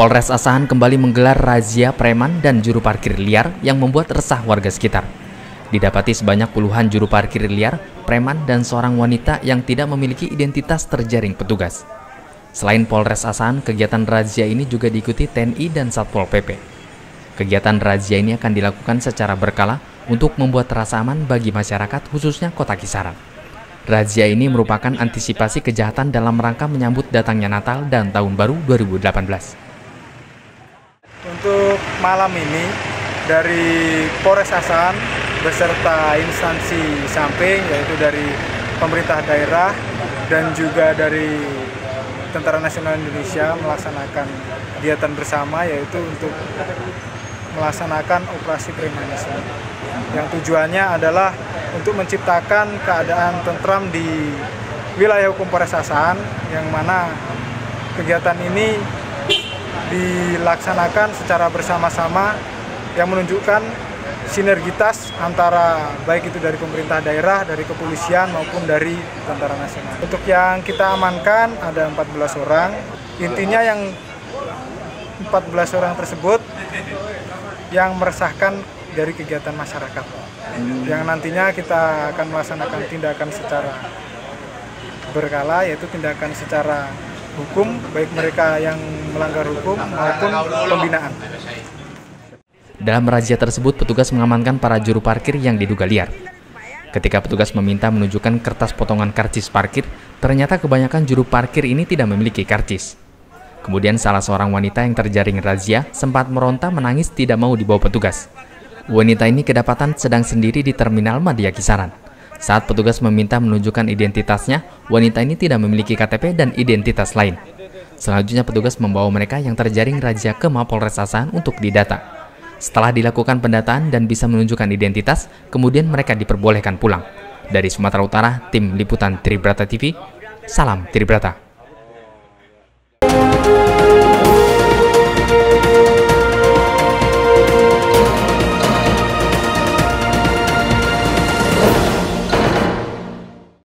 Polres Asahan kembali menggelar razia preman dan juru parkir liar yang membuat resah warga sekitar. Didapati sebanyak puluhan juru parkir liar, preman, dan seorang wanita yang tidak memiliki identitas terjaring petugas. Selain Polres Asahan, kegiatan razia ini juga diikuti TNI dan Satpol PP. Kegiatan razia ini akan dilakukan secara berkala untuk membuat rasa aman bagi masyarakat, khususnya Kota Kisaran. Razia ini merupakan antisipasi kejahatan dalam rangka menyambut datangnya Natal dan Tahun Baru 2018. Untuk malam ini dari Polres Asahan beserta instansi samping yaitu dari pemerintah daerah dan juga dari Tentara Nasional Indonesia melaksanakan kegiatan bersama yaitu untuk melaksanakan operasi premanisme yang tujuannya adalah untuk menciptakan keadaan tentram di wilayah hukum Polres Asahan yang mana kegiatan ini dilaksanakan secara bersama-sama yang menunjukkan sinergitas antara baik itu dari pemerintah daerah, dari kepolisian maupun dari Tentara Nasional. Untuk yang kita amankan ada 14 orang. Intinya yang 14 orang tersebut yang meresahkan dari kegiatan masyarakat. Yang nantinya kita akan melaksanakan tindakan secara berkala, yaitu tindakan secara hukum, baik mereka yang melanggar hukum maupun pembinaan. Dalam razia tersebut, petugas mengamankan para juru parkir yang diduga liar. Ketika petugas meminta menunjukkan kertas potongan karcis parkir, ternyata kebanyakan juru parkir ini tidak memiliki karcis. Kemudian salah seorang wanita yang terjaring razia sempat meronta menangis tidak mau dibawa petugas. Wanita ini kedapatan sedang sendiri di Terminal Madya Kisaran. Saat petugas meminta menunjukkan identitasnya, wanita ini tidak memiliki KTP dan identitas lain. Selanjutnya petugas membawa mereka yang terjaring razia ke Mapolres Asahan untuk didata. Setelah dilakukan pendataan dan bisa menunjukkan identitas, kemudian mereka diperbolehkan pulang. Dari Sumatera Utara, Tim Liputan Tribrata TV, salam Tribrata.